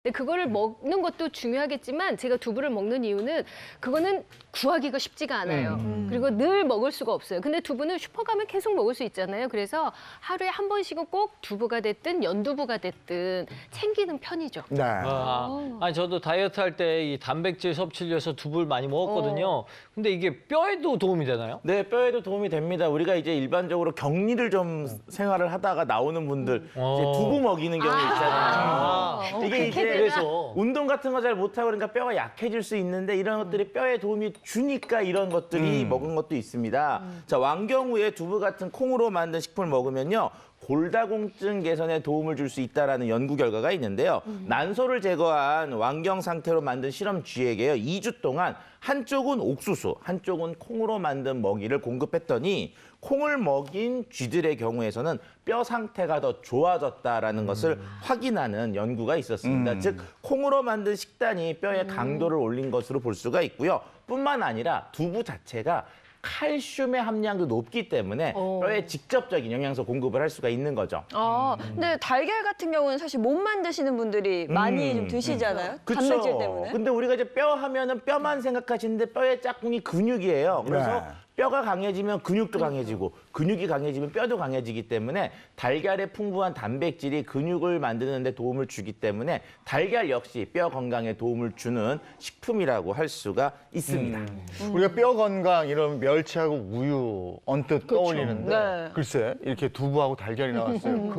근데 그거를 먹는 것도 중요하겠지만 제가 두부를 먹는 이유는 그거는 구하기가 쉽지가 않아요. 그리고 늘 먹을 수가 없어요. 근데 두부는 슈퍼 가면 계속 먹을 수 있잖아요. 그래서 하루에 한 번씩은 꼭 두부가 됐든 연두부가 됐든 챙기는 편이죠. 네. 아니 저도 다이어트 할 때 이 단백질 섭취를 위해서 두부를 많이 먹었거든요. 근데 이게 뼈에도 도움이 되나요? 네, 뼈에도 도움이 됩니다. 우리가 이제 일반적으로 격리를 좀 생활을 하다가 나오는 분들 이제 두부 먹이는 경우 있잖아요. 이게 이제 그래서 운동 같은 거 잘 못하고 그러니까 뼈가 약해질 수 있는데 이런 것들이 뼈에 도움이 주니까 이런 것들이 먹은 것도 있습니다. 자, 왕경우에 두부 같은 콩으로 만든 식품을 먹으면요. 골다공증 개선에 도움을 줄 수 있다라는 연구 결과가 있는데요. 난소를 제거한 왕경 상태로 만든 실험 쥐에게요. 2주 동안 한쪽은 옥수수, 한쪽은 콩으로 만든 먹이를 공급했더니 콩을 먹인 쥐들의 경우에서는 뼈 상태가 더 좋아졌다라는 것을 확인하는 연구가 있었습니다. 즉 콩으로 만든 식단이 뼈의 강도를 올린 것으로 볼 수가 있고요. 뿐만 아니라 두부 자체가 칼슘의 함량도 높기 때문에 뼈에 직접적인 영양소 공급을 할 수가 있는 거죠. 근데 달걀 같은 경우는 사실 못 만드시는 분들이 많이 좀 드시잖아요. 단백질 때문에. 근데 우리가 이제 뼈 하면은 뼈만 생각하시는데 뼈의 짝꿍이 근육이에요. 그래서 네. 뼈가 강해지면 근육도 강해지고 근육이 강해지면 뼈도 강해지기 때문에 달걀의 풍부한 단백질이 근육을 만드는 데 도움을 주기 때문에 달걀 역시 뼈 건강에 도움을 주는 식품이라고 할 수가 있습니다. 우리가 뼈 건강 이런 멸치하고 우유 언뜻 떠올리는데 네. 글쎄 이렇게 두부하고 달걀이 나왔어요.